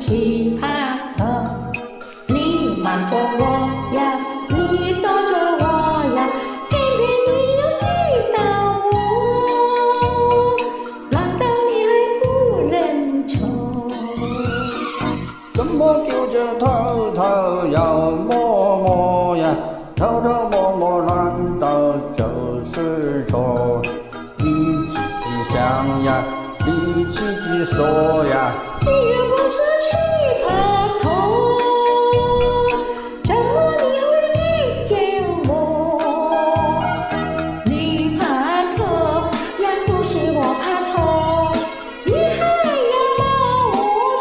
奇葩特，你瞒着我呀，你躲着我呀，偏偏你又遇到我，难道你还不认错？ 什么就叫偷偷又摸摸呀？偷偷摸摸难道就是错？你自己想呀，你自己说呀。 你又不是奇葩头，怎么你会遇见我？你怕头呀，不是我怕头，你还要骂我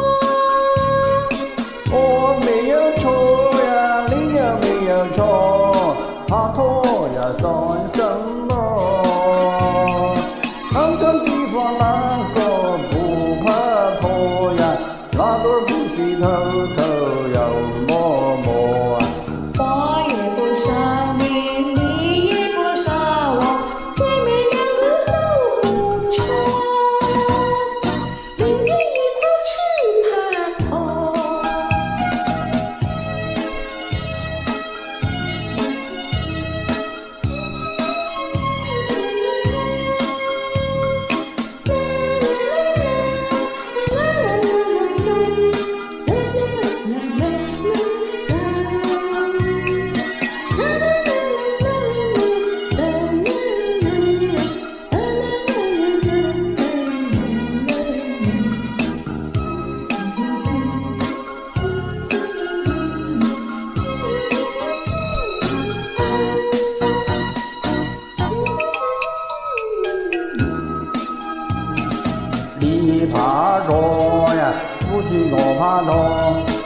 错？ 我没有错呀，你也没有错，怕错呀算什么？看看地方哪个不怕错呀？那对不是偷偷又摸摸啊？ 我也不少你，你也不少我，姐妹两个都不错，明天一块奇葩头。 你怕错呀，不是我怕错。